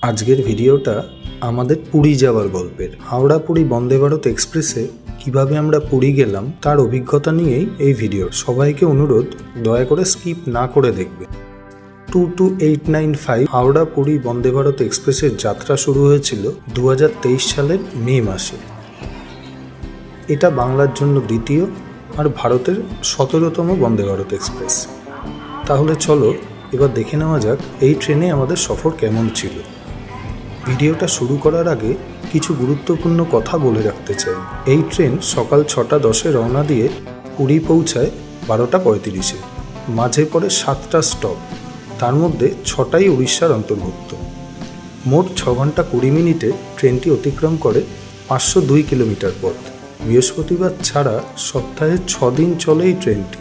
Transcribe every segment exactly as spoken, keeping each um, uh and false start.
আজকের ভিডিওটা আমাদের পুরী যাওয়ার গল্পের। হাওড়া পুরী বন্দে ভারত এক্সপ্রেসে কিভাবে আমরা পুরী গেলাম তার অভিজ্ঞতা নিয়েই এই ভিডিও। সবাইকে অনুরোধ, দয়া করে স্কিপ না করে দেখবে। Two two eight nine five Howrah Puri Vande Bharat এক্সপ্রেসের যাত্রা শুরু হয়েছিল দু হাজার তেইশ সালের মে মাসে। এটা বাংলার জন্য দ্বিতীয় আর ভারতের সতেরোতম বন্দে ভারত এক্সপ্রেস। তাহলে চলো এবার দেখে নেওয়া যাক এই ট্রেনে আমাদের সফর কেমন ছিল। ভিডিওটা শুরু করার আগে কিছু গুরুত্বপূর্ণ কথা বলে রাখতে চাই। এই ট্রেন সকাল ছটা দশে রওনা দিয়ে পুরী পৌঁছায় বারোটা পঁয়ত্রিশে। মাঝে পড়ে সাতটা স্টপ, তার মধ্যে ছটাই উড়িষ্যার অন্তর্ভুক্ত। মোট ছ ঘন্টা কুড়ি মিনিটে ট্রেনটি অতিক্রম করে পাঁচশো দুই কিলোমিটার পথ। বৃহস্পতিবার ছাড়া সপ্তাহে ছ দিন চলে এই ট্রেনটি।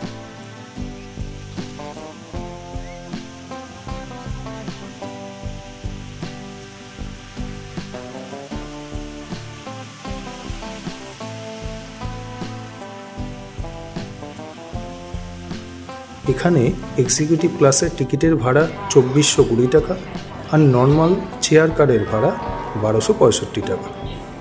এখানে এক্সিকিউটিভ ক্লাসের টিকিটের ভাড়া চব্বিশশো কুড়ি টাকা আর নর্মাল চেয়ার কারের ভাড়া বারোশো পঁয়ষট্টি টাকা।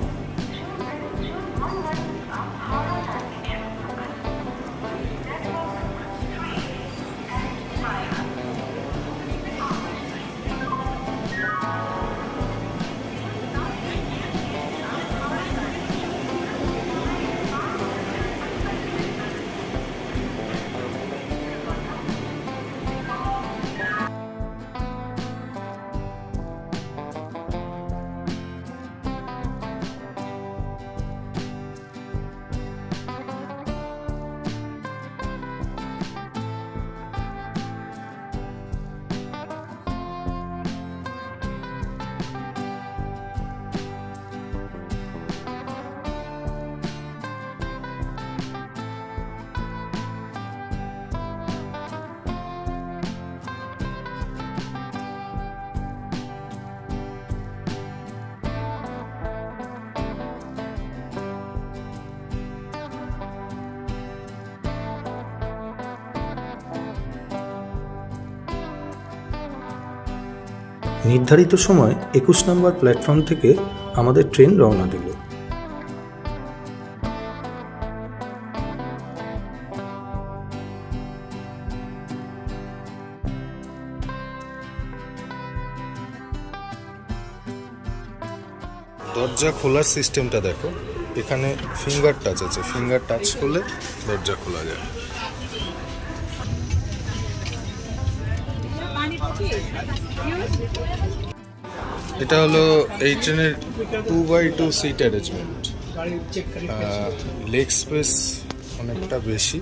নির্ধারিত সময় একুশ নম্বর প্ল্যাটফর্ম থেকে আমাদের ট্রেন রওনা দিল। দরজা খোলার সিস্টেমটা দেখো, এখানে ফিঙ্গার টাচ আছে, ফিঙ্গার টাচ করলে দরজা খোলা যায়। এটা হলো এই ট্রেনের two by two seat arrangement. Leg space অনেকটা বেশি,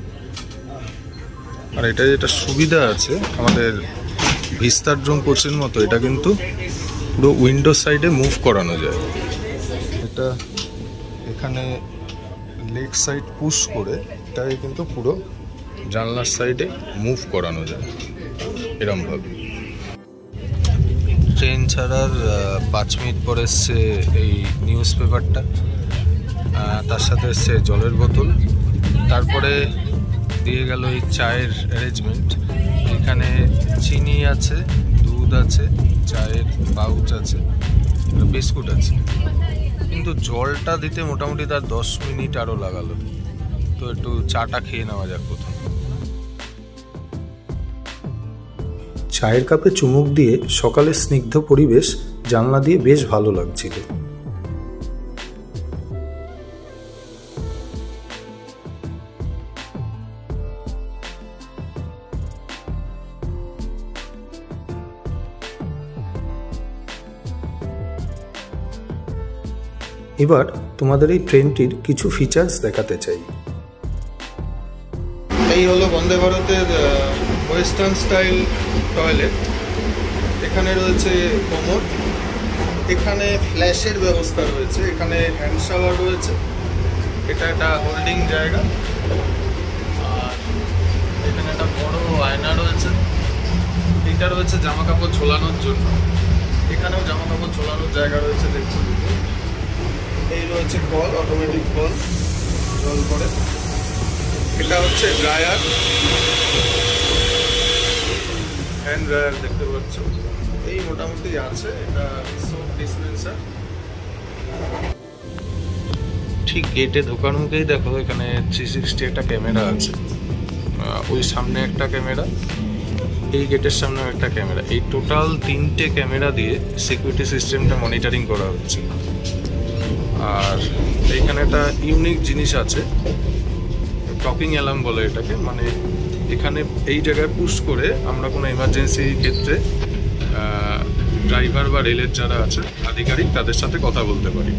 আর এটা যেটা সুবিধা আছে আমাদের ভিস্তাড্রোম কোচের মতো, এটা কিন্তু পুরো উইন্ডো সাইডে মুভ করানো যায়। এটা এখানে লেগ সাইড পুশ করে এটাকে কিন্তু পুরো জানলার সাইডে মুভ করানো যায় এরমভাবে। ট্রেন ছাড়ার পাঁচ মিনিট পরে এসছে এই নিউজ পেপারটা, তার সাথে এসছে জলের বোতল, তারপরে দিয়ে গেল এই চায়ের অ্যারেঞ্জমেন্ট। এখানে চিনি আছে, দুধ আছে, চায়ের পাউচ আছে, বিস্কুট আছে, কিন্তু জলটা দিতে মোটামুটি তার দশ মিনিট আরও লাগালো। তো একটু চাটা খেয়ে নেওয়া যাক প্রথম। চায়ের কাপে চুমুক দিয়ে সকালের স্নিগ্ধ পরিবেশ জানলা দিয়ে বেশ ভালো লাগছিল। এবার তোমাদের এই ট্রেনটির কিছু ফিচার্স দেখাতে চাই। এই হলো বন্দে ভারতের ওয়েস্টার্ন স্টাইল টয়লেট। এখানে রয়েছে কোমোড, এখানে ফ্ল্যাশের ব্যবস্থা রয়েছে, এখানে হ্যান্ড শাওয়ার রয়েছে, এটা একটা হোল্ডিং জায়গা, আর এখানে একটা বড় আয়না রয়েছে। এটা রয়েছে জামা কাপড় ঝোলানোর জন্য, এখানেও জামা কাপড় ঝোলানোর জায়গা রয়েছে দেখছো। এই রয়েছে কল, অটোমেটিক কল, জল করে। এটা হচ্ছে ড্রায়ার, হ্যান্ড ড্রায়ার দেখতে পাচ্ছ। এই মোটামুটি আছে। এটা সোপ ডিসপেন্সার। ঠিক গেটে ঢোকার মুখেই দেখো এখানে থ্রি সিক্সটি একটা ক্যামেরা আছে, ওই সামনে একটা ক্যামেরা, এই গেটের সামনেও একটা ক্যামেরা। এই টোটাল তিনটে ক্যামেরা দিয়ে সিকিউরিটি সিস্টেমটা মনিটরিং করা হচ্ছে। আর এইখানে একটা ইউনিক জিনিস আছে, টকিং অ্যালার্ম বলে এটাকে, মানে এখানে এই জায়গায় পুশ করে আমরা কোনো এমার্জেন্সি ক্ষেত্রে ড্রাইভার বা রেলের যারা আছে আধিকারিক তাদের সাথে কথা বলতে পারি।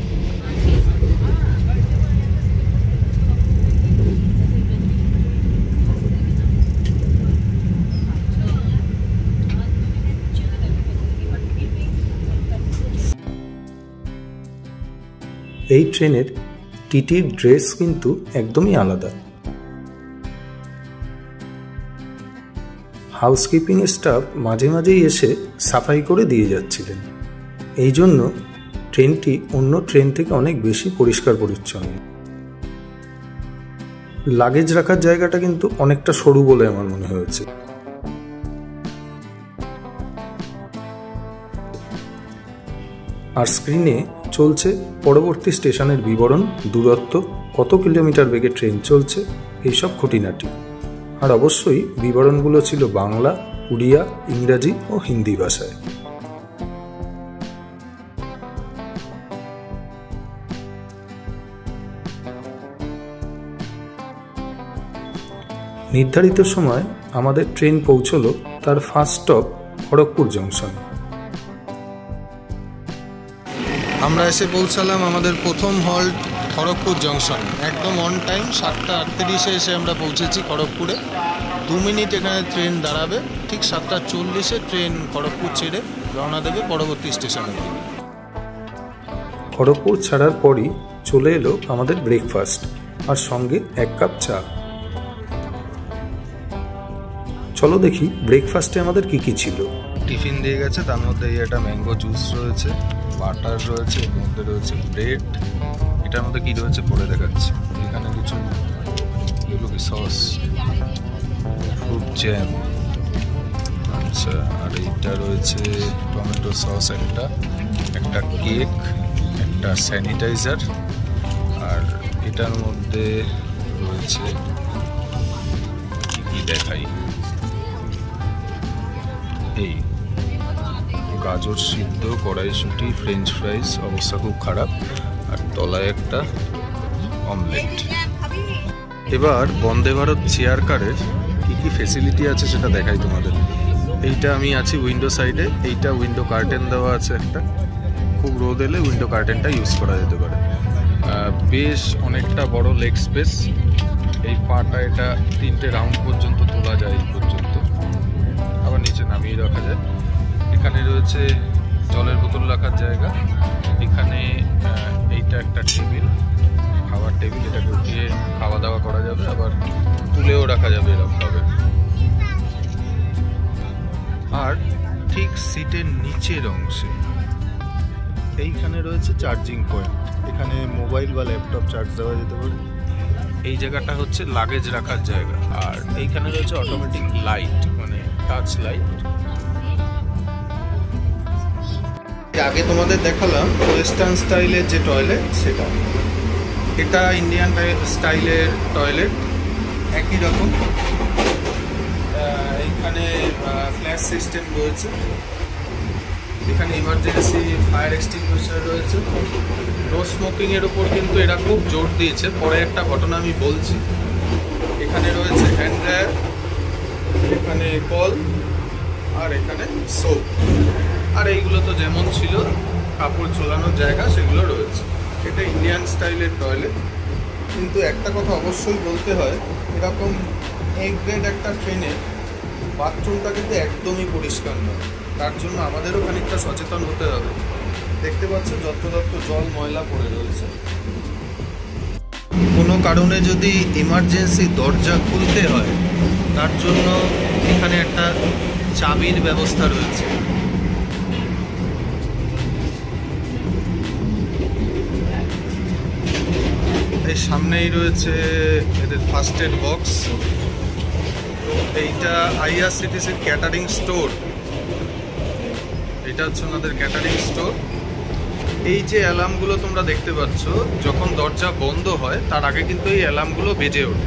এই ট্রেনের টিটির ড্রেস কিন্তু একদমই আলাদা। হাউসকিপিং স্টাফ মাঝে মাঝেই এসে সাফাই করে দিয়ে যাচ্ছিলেন। এই জন্য ট্রেনটি অন্য ট্রেন থেকে অনেক বেশি পরিষ্কার পরিচ্ছন্ন। লাগেজ রাখার জায়গাটা কিন্তু অনেকটা সরু বলে আমার মনে হয়েছে। আর স্ক্রিনে চলছে পরবর্তী স্টেশনের বিবরণ, দূরত্ব, কত কিলোমিটার বেগে ট্রেন চলছে, এইসব খুঁটিনাটি। আর অবশ্যই বিবরণগুলো ছিল বাংলা, উড়িয়া, ইংরাজি ও হিন্দি ভাষায়। নির্ধারিত সময় আমাদের ট্রেন পৌঁছলো তার ফার্স্ট স্টপ খড়গপুর জংশন। আমরা এসে পৌঁছালাম আমাদের প্রথম হল্ট খড়গপুর জংশন। একদম অন টাইম সাতটা আটত্রিশে এসে আমরা পৌঁছেছি খড়গপুরে। দু মিনিট এখানে ট্রেন দাঁড়াবে, ঠিক সাতটা চল্লিশে ট্রেন খড়গপুর ছেড়ে রওনা দেবে পরবর্তী স্টেশনে। খড়গপুর ছাড়ার পরই চলে এলো আমাদের ব্রেকফাস্ট, আর সঙ্গে এক কাপ চা। চলো দেখি ব্রেকফাস্টে আমাদের কি কি ছিল। টিফিন দিয়ে গেছে, তার মধ্যে একটা ম্যাঙ্গো জুস রয়েছে, বাটার রয়েছে, এর মধ্যে রয়েছে ব্রেড। এটার মধ্যে কি রয়েছে পরে দেখাচ্ছি। এখানে কিছু এগুলো কি সস, ফ্রুট জ্যাম, আচ্ছা। আর এইটা রয়েছে টমেটো সস, একটা একটা কেক, একটা স্যানিটাইজার। আর এটার মধ্যে রয়েছে কি কি দেখাই, এই গাজর সিদ্ধ, কড়াইশুঁটি, ফ্রেঞ্চ ফ্রাইস, অবস্থা খুব খারাপ, আর তলায় একটা অমলেট। এবার বন্দে ভারত চেয়ার কারের কী কী ফেসিলিটি আছে সেটা দেখাই তোমাদের। এইটা আমি আছি উইন্ডো সাইডে, এইটা উইন্ডো কার্টেন দেওয়া আছে একটা, খুব রোদ এলে উইন্ডো কার্টেনটা ইউজ করা যেতে পারে। বেশ অনেকটা বড় লেগ স্পেস। এই পাটা এটা তিনটে রাউন্ড পর্যন্ত তোলা যায়, এই পর্যন্ত, আবার নিচে নামিয়ে রাখা যায়। এখানে রয়েছে জলের বোতল রাখার জায়গা। এখানে এইটা একটা টেবিল, খাওয়ার টেবিল, এটাকে উঠিয়ে খাওয়া দাওয়া করা যাবে, আবার তুলেও রাখা যাবে এরকমভাবে। আর ঠিক সিটের নিচের অংশে এইখানে রয়েছে চার্জিং পয়েন্ট, এখানে মোবাইল বা ল্যাপটপ চার্জ দেওয়া যেতে পারে। এই জায়গাটা হচ্ছে লাগেজ রাখার জায়গা। আর এইখানে রয়েছে অটোমেটিক লাইট, মানে টাচ লাইট। আগে তোমাদের দেখালাম ওয়েস্টার্ন স্টাইলের যে টয়লেট, সেটা এটা ইন্ডিয়ান স্টাইলের টয়লেট, একই রকম। এইখানে ফ্ল্যাশ সিস্টেম রয়েছে, এখানে ইমার্জেন্সি ফায়ার এক্সটিংগুইশার রয়েছে। নো স্মোকিংয়ের ওপর কিন্তু এরা খুব জোর দিয়েছে, পরে একটা ঘটনা আমি বলছি। এখানে রয়েছে হ্যান্ড ড্রায়ার, এখানে কল, আর এখানে সোপ। আর এইগুলো তো যেমন ছিল কাপড় ঝোলানোর জায়গা, সেগুলো রয়েছে। এটা ইন্ডিয়ান স্টাইলের টয়লেট। কিন্তু একটা কথা অবশ্যই বলতে হয়, এরকম এ গ্রেড একটা ট্রেনে বাথরুমটা কিন্তু একদমই পরিষ্কার নয়। তার জন্য আমাদেরও খানিকটা সচেতন হতে হবে। দেখতে পাচ্ছ যত্রতত্র জল ময়লা পড়ে রয়েছে। কোনো কারণে যদি ইমার্জেন্সি দরজা খুলতে হয়, তার জন্য এখানে একটা চাবির ব্যবস্থা রয়েছে। এই সামনেই রয়েছে এদের ফার্স্ট এড বক্স। এইটা আইআরসিটিসির ক্যাটারিং স্টোর। এটা হচ্ছে ওনাদের ক্যাটারিং স্টোর। এই যে অ্যালার্মগুলো তোমরা দেখতে পাচ্ছ, যখন দরজা বন্ধ হয় তার আগে কিন্তু এই অ্যালার্মগুলো বেজে ওঠে।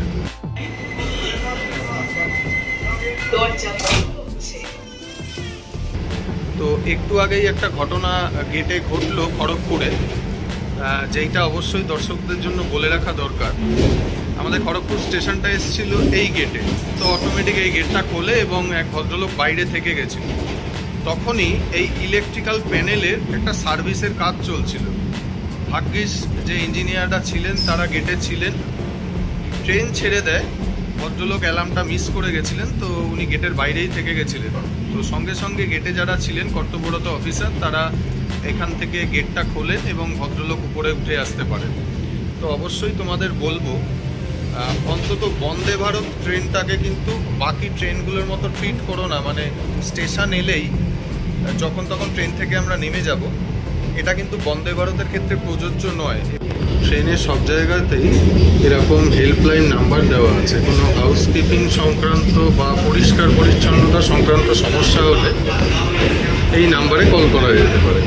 তো একটু আগেই একটা ঘটনা গেটে ঘটলো খড়গপুরে, যেইটা অবশ্যই দর্শকদের জন্য বলে রাখা দরকার। আমাদের খড়গপুর স্টেশনটা এসেছিল এই গেটে, তো অটোমেটিক এই গেটটা খোলে এবং এক ভদ্রলোক বাইরে থেকে গেছিল। তখনই এই ইলেকট্রিক্যাল প্যানেলের একটা সার্ভিসের কাজ চলছিল। ভাগ্যিস যে ইঞ্জিনিয়াররা ছিলেন তারা গেটে ছিলেন। ট্রেন ছেড়ে দেয়, ভদ্রলোক অ্যালার্মটা মিস করে গেছিলেন, তো উনি গেটের বাইরেই থেকে গেছিলেন। তো সঙ্গে সঙ্গে গেটে যারা ছিলেন কর্তব্যরত অফিসার, তারা এখান থেকে গেটটা খোলেন এবং ভদ্রলোক উপরে উঠে আসতে পারেন। তো অবশ্যই তোমাদের বলবো, অন্তত বন্দে ভারত ট্রেনটাকে কিন্তু বাকি ট্রেনগুলোর মতো ট্রিট করো না। মানে স্টেশন এলেই যখন তখন ট্রেন থেকে আমরা নেমে যাব, এটা কিন্তু বন্দে ভারতের ক্ষেত্রে প্রযোজ্য নয়। ট্রেনের সব জায়গাতেই এরকম হেল্পলাইন নাম্বার দেওয়া আছে। কোনো হাউসকিপিং সংক্রান্ত বা পরিষ্কার পরিচ্ছন্নতা সংক্রান্ত সমস্যা হলে এই নাম্বারে কল করা যেতে পারে।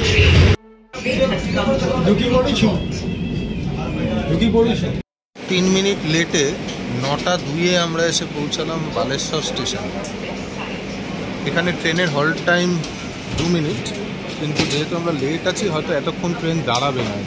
তিন মিনিট লেটে নটা দুইয়ে আমরা এসে পৌঁছালাম বালেশ্বর স্টেশন। এখানে ট্রেনের হল্ট টাইম দু মিনিট, কিন্তু যেহেতু আমরা লেট আছি হয়তো এতক্ষণ ট্রেন দাঁড়াবে না।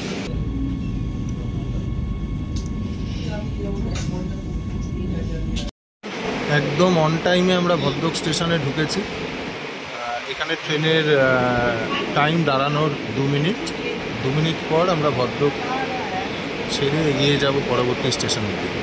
একদম অন টাইমে আমরা ভদ্রক স্টেশনে ঢুকেছি। এখানে ট্রেনের টাইম দাঁড়ানোর দু মিনিট দু মিনিট পর আমরা ভদ্রক ছেড়ে এগিয়ে যাব পরবর্তী স্টেশনের দিকে।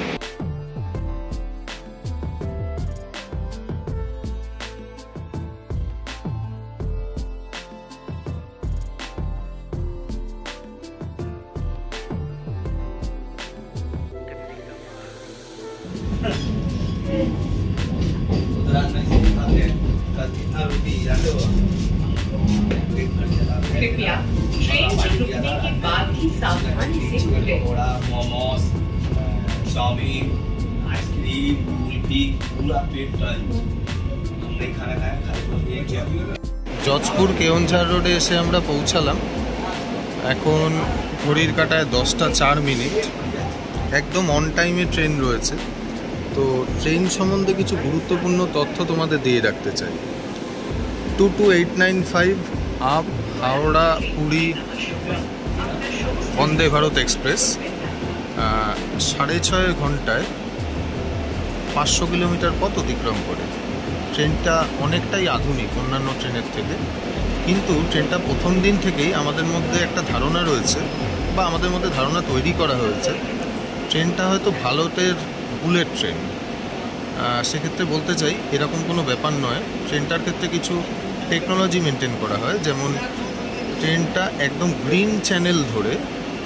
कृपया ट्रेन के रुकने के बाद ही सावधानी से उठें। मोमोस, चाउमीन, आइसक्रीम, कुल्फी, पूरा पेट टंच। हमने खाना खाया, खाली बोल दिया क्या? জজপুর কেওনঝাড় রোডে এসে আমরা পৌঁছালাম। এখন ঘড়ির কাঁটায় দশটা চার মিনিট। একদম অন টাইমে ট্রেন রয়েছে। তো ট্রেন সম্বন্ধে কিছু গুরুত্বপূর্ণ তথ্য তোমাদের দিয়ে রাখতে চাই। Two two eight nine five up Howrah Puri Vande Bharat express সাড়ে ছয় ঘন্টায় পাঁচশো কিলোমিটার পথ অতিক্রম করে। ট্রেনটা অনেকটাই আধুনিক অন্যান্য ট্রেনের থেকে, কিন্তু ট্রেনটা প্রথম দিন থেকেই আমাদের মধ্যে একটা ধারণা রয়েছে বা আমাদের মধ্যে ধারণা তৈরি করা হয়েছে ট্রেনটা হয়তো ভারতের বুলেট ট্রেন। সেক্ষেত্রে বলতে চাই এরকম কোনো ব্যাপার নয়। ট্রেনটার ক্ষেত্রে কিছু টেকনোলজি মেনটেন করা হয়, যেমন ট্রেনটা একদম গ্রিন চ্যানেল ধরে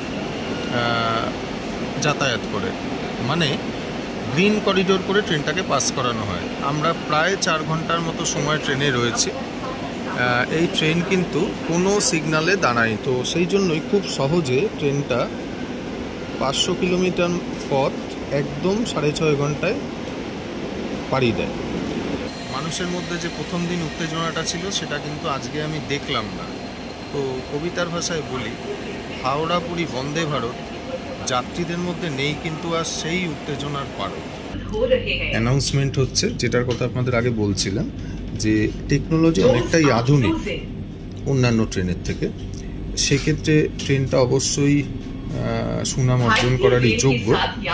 যাতায়াত করে, মানে গ্রিন করিডোর করে ট্রেনটাকে পাস করানো হয়। আমরা প্রায় চার ঘন্টার মতো সময় ট্রেনে রয়েছি। এই ট্রেন কিন্তু কোনো সিগনালে দাঁড়ায়, তো সেই জন্যই খুব সহজে ট্রেনটা পাঁচশো কিলোমিটার পথ একদম সাড়ে ছয় ঘন্টায় পাড়ি দেয়। মানুষের মধ্যে যে প্রথম দিন উত্তেজনাটা ছিল সেটা কিন্তু আজকে আমি দেখলাম না। তো কবিতার ভাষায় বলি, হাওড়া পুরী বন্দে ভারত যাত্রীদের মধ্যে নেই কিন্তু আর সেই উত্তেজনার পারদ। অ্যানাউন্সমেন্ট হচ্ছে, যেটার কথা আপনাদের আগে বলছিলাম, যে টেকনোলজি অনেকটাই আধুনিক অন্যান্য ট্রেনের থেকে। সেক্ষেত্রে ট্রেনটা অবশ্যই সুনাম অর্জন করারই যোগ্য।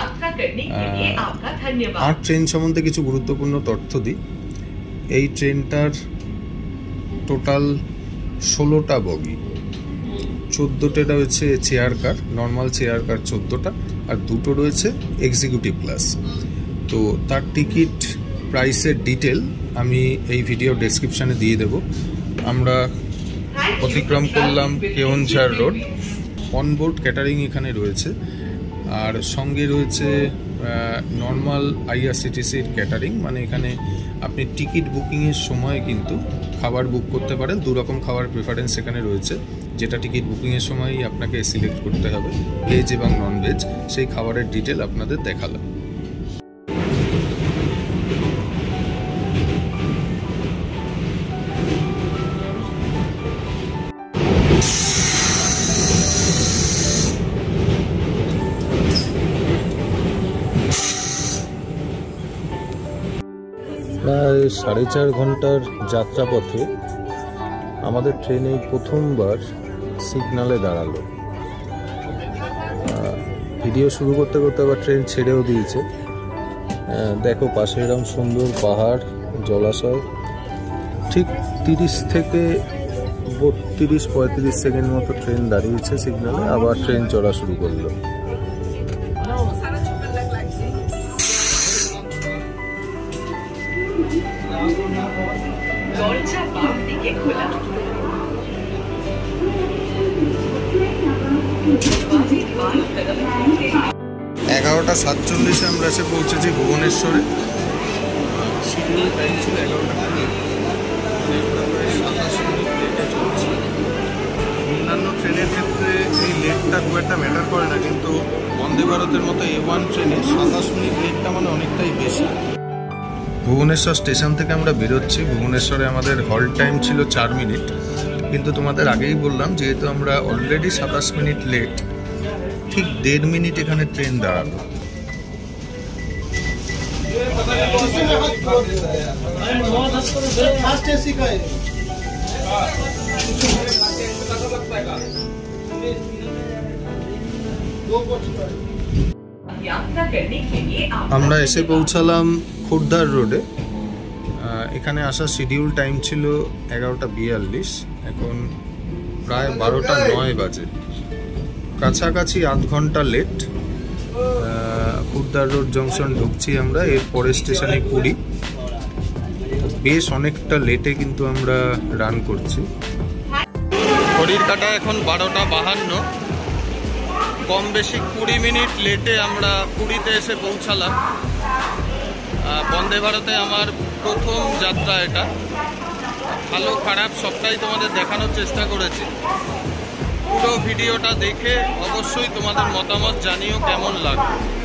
আর ট্রেন সম্বন্ধে কিছু গুরুত্বপূর্ণ তথ্য দিই। এই ট্রেনটার টোটাল ষোলোটা বগি, চোদ্দোটা রয়েছে chair car, normal chair car চোদ্দোটা, আর দুটো রয়েছে এক্সিকিউটিভ ক্লাস। তো তার টিকিট প্রাইসের ডিটেল আমি এই ভিডিও ডেসক্রিপশানে দিয়ে দেব। আমরা অতিক্রম করলাম কেওনঝাড় রোড। অনবোর্ড ক্যাটারিং এখানে রয়েছে, আর সঙ্গে রয়েছে নর্মাল আইআরসিটিসির ক্যাটারিং, মানে এখানে আপনি টিকিট বুকিংয়ের সময় কিন্তু খাবার বুক করতে পারেন। দু রকম খাবার প্রেফারেন্স এখানে রয়েছে, যেটা টিকিট বুকিংয়ের সময়ই আপনাকে সিলেক্ট করতে হবে, ভেজ এবং নন ভেজ। সেই খাবারের ডিটেল আপনাদের দেখালাম। প্রায় সাড়ে চার ঘন্টার যাত্রাপথে আমাদের ট্রেন এই প্রথমবার সিগনালে দাঁড়ালো। ভিডিও শুরু করতে করতে আবার ট্রেন ছেড়েও দিয়েছে। দেখো পাশে এরকম সুন্দর পাহাড়, জলাশয়। ঠিক তিরিশ থেকে বত্রিশ পঁয়ত্রিশ সেকেন্ড মতো ট্রেন দাঁড়িয়েছে সিগনালে, আবার ট্রেন চড়া শুরু করলো। দরজা বাম দিকে খোলা। এগারোটা সাতচল্লিশে আমরা এসে পৌঁছেছি ভুবনেশ্বরে। শিডিউল টাইম ছিল এগারোটা কুড়ি, সাতাশ মিনিট লেটে চলছে। অন্যান্য ট্রেনের ক্ষেত্রে এই লেটটা খুব একটা ম্যাটার করে না, কিন্তু বন্দে ভারতের মতো এ ওয়ান ট্রেনে সাতাশ মিনিট লেটটা মানে অনেকটাই বেশি। ভুবনেশ্বর স্টেশন থেকে আমরা বেরোচ্ছি। ভুবনেশ্বরে আমাদের হল্ট টাইম ছিল চার মিনিট, কিন্তু তোমাদের আগেই বললাম যেহেতু আমরা অলরেডি সাতাশ মিনিট লেট, ঠিক দেড় মিনিট এখানে ট্রেন দাঁড়ালো। আমরা এসে পৌঁছালাম খোর্ধার রোডে। এখানে আসার শিডিউল টাইম ছিল এগারোটা বিয়াল্লিশ, এখন প্রায় বারোটা নয় বাজে, কাছাকাছি আধ ঘন্টা লেট। খোর্ধার রোড জংশন ঢুকছি আমরা, এর পরের স্টেশনে পুরী। বেশ অনেকটা লেটে কিন্তু আমরা রান করছি। ঘড়ির কাঁটা এখন বারোটা বাহান্ন, কম বেশি কুড়ি মিনিট লেটে আমরা পুরীতে এসে পৌঁছালাম। বন্দে ভারতে আমার প্রথম যাত্রা এটা। ভালো খারাপ সবটাই তোমাদের দেখানোর চেষ্টা করেছি। পুরো ভিডিওটা দেখে অবশ্যই তোমাদের মতামত জানিও কেমন লাগবে।